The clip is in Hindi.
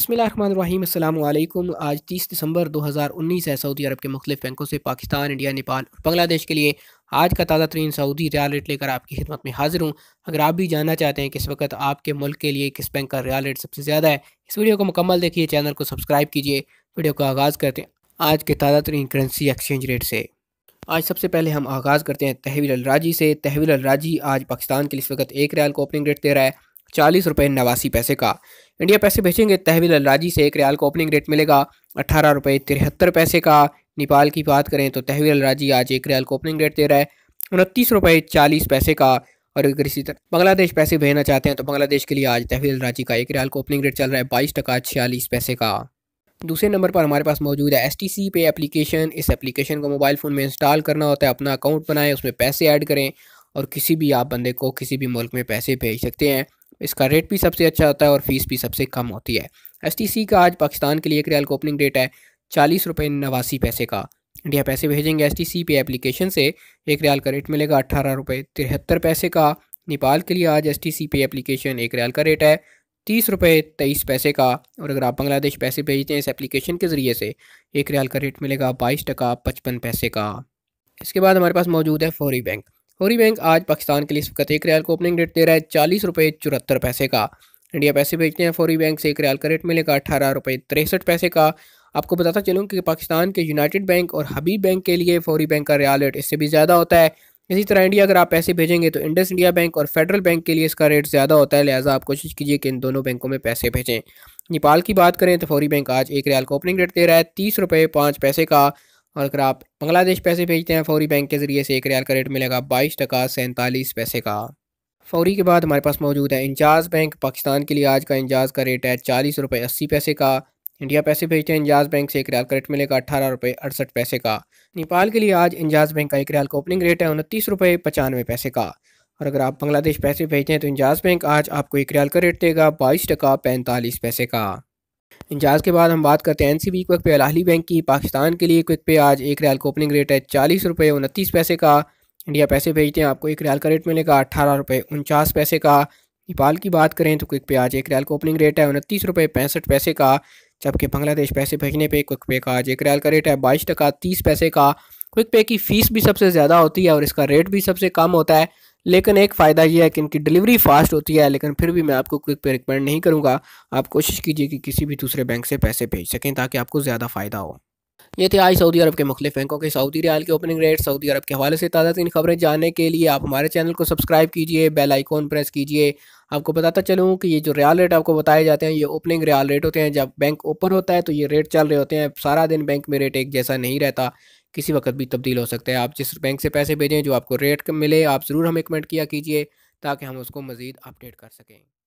बिस्मिल्लाहिर्रहमानिर्रहीम अस्सलामु अलैकुम। आज 30 दिसंबर 2019 है। सऊदी अरब के मुख्तलिफ बैंकों से पाकिस्तान, इंडिया, नेपाल और बांग्लादेश के लिए आज का ताज़ा तरीन सऊदी रियाल रेट लेकर आपकी खिदमत में हाजिर हूँ। अगर आप भी जानना चाहते हैं कि इस वक्त आपके मुल्क के लिए किस बैंक का रियाल रेट सबसे ज़्यादा है, इस वीडियो को मुकम्मल देखिए, चैनल को सब्सक्राइब कीजिए। वीडियो का आगाज़ करते हैं आज के ताज़ा तरीन करेंसी एक्सचेंज रेट से। आज सबसे पहले हम आगाज़ करते हैं तहवील अल राजी से। तहवील अल राजी आज पाकिस्तान के लिए इस वक्त एक रियाल को ओपनिंग रेट दे रहा है 40 रुपये 89 पैसे का। इंडिया पैसे भेजेंगे तहवील अल राजी से एक रियाल को ओपनिंग रेट मिलेगा 18 रुपये 73 पैसे का। नेपाल की बात करें तो तहवील अल राजी आज एक रियाल को ओपनिंग रेट दे रहा है 29 रुपये 40 पैसे का। और अगर इसी तरह बांग्लादेश पैसे भेजना चाहते हैं तो बांग्लादेश के लिए आज तहवील अल राजी का एक रियाल को ओपनिंग रेट चल रहा है 22 टका 46 पैसे का। दूसरे नंबर पर हमारे पास मौजूद है STC पे एप्लीकेशन। इस एप्लीकेशन को मोबाइल फ़ोन में इंस्टॉल करना होता है, अपना अकाउंट बनाएं, उसमें पैसे ऐड करें और किसी भी आप बंदे को किसी भी मुल्क में पैसे भेज सकते हैं। इसका रेट भी सबसे अच्छा होता है और फ़ीस भी सबसे कम होती है। STC का आज पाकिस्तान के लिए एक रियाल का ओपनिंग रेट है 40 रुपये 89 पैसे का। इंडिया पैसे भेजेंगे STC पे एप्लीकेशन से एक रियाल का रेट मिलेगा 18 रुपये 73 पैसे का। नेपाल के लिए आज STC पे एप्लीकेशन एक रियाल का रेट है 30 रुपये 23 पैसे का। और अगर आप बांग्लादेश पैसे भेजते हैं इस एप्लीकेशन के ज़रिए से एक रियाल का रेट मिलेगा 22 टका 55 पैसे का। इसके बाद हमारे पास मौजूद है फौरी बैंक। फौरी बैंक आज पाकिस्तान के लिए इस वक्त एक रियाल को ओपनिंग रेट दे रहा है 40 रुपये 74 पैसे का। इंडिया पैसे भेजते हैं फौरी बैंक से एक रियाल का रेट मिलेगा 18 रुपये 63 पैसे का। आपको बताता चलूँ कि पाकिस्तान के यूनाइटेड बैंक और हबीब बैंक के लिए फौरी बैंक का रियाल रेट इससे भी ज़्यादा होता है। इसी तरह इंडिया अगर आप पैसे भेजेंगे तो इंडस इंडिया बैंक और फेडरल बैंक के लिए इसका रेट ज़्यादा होता है, लिहाजा आप कोशिश कीजिए कि इन दोनों बैंकों में पैसे भेजें। नेपाल की बात करें तो फौरी बैंक आज एक रियाल का ओपनिंग रेट दे रहा है 30 रुपये 5 पैसे का। और अगर आप बांग्लादेश पैसे भेजते हैं फौरी बैंक के ज़रिए से एक रियाल का रेट मिलेगा 22 टका 47 पैसे का। फौरी के बाद हमारे पास मौजूद है इंजाज़ बैंक। पाकिस्तान के लिए आज का इंजाज़ का रेट है 40 रुपये 80 पैसे का। इंडिया पैसे भेजते हैं इंजाज़ बैंक से एक रियाल का रेट मिलेगा 18 रुपये 68 पैसे का। नेपाल के लिए आज इंजाज़ बैंक का एक रियाल का ओपनिंग रेट है 29 रुपये 95 पैसे का। और अगर आप बांग्लादेश पैसे भेजते हैं तो इंजाज़ बैंक आज आपको एक रियाल का रेट देगा 22 टका 45 पैसे का। इंजाज़ के बाद हम बात करते हैं NCB क्विक पे अल अहली बैंक की। पाकिस्तान के लिए क्विक पे आज एक रियाल का ओपनिंग रेट है 40 रुपये 29 पैसे का। इंडिया पैसे भेजते हैं आपको एक रियाल का रेट मिलेगा 18 रुपये 49 पैसे का। नेपाल की बात करें तो क्विक पे आज एक रियाल का ओपनिंग रेट है 29 रुपये 65 पैसे का। जबकि बांग्लादेश पैसे भेजने पे क्विक पे का आज एक रियाल का रेट है 22 टका 30 पैसे का। क्विक पे की फ़ीस भी सबसे ज़्यादा होती है और इसका रेट भी सबसे कम होता है, लेकिन एक फ़ायदा यह है कि इनकी डिलीवरी फास्ट होती है। लेकिन फिर भी मैं आपको क्विक पे रिकमेंड नहीं करूँगा। आप कोशिश कीजिए कि किसी भी दूसरे बैंक से पैसे भेज सकें ताकि आपको ज़्यादा फ़ायदा हो। ये थे आज सऊदी अरब के मुख्तलिफ बैंकों के सऊदी रियाल के ओपनिंग रेट। सऊदी अरब के हवाले से ताज़ा तीन खबरें जानने के लिए आप हमारे चैनल को सब्सक्राइब कीजिए, बेल आइकॉन प्रेस कीजिए। आपको बताता चलूँ कि ये जो रियाल रेट आपको बताए जाते हैं ये ओपनिंग रियाल रेट होते हैं। जब बैंक ओपन होता है तो ये रेट चल रहे होते हैं। सारा दिन बैंक में रेट एक जैसा नहीं रहता, किसी वक्त भी तब्दील हो सकता है। आप जिस बैंक से पैसे भेजें जो आपको रेट कम मिले आप ज़रूर हमें कमेंट किया कीजिए ताकि हम उसको मज़ीद अपडेट कर सकें।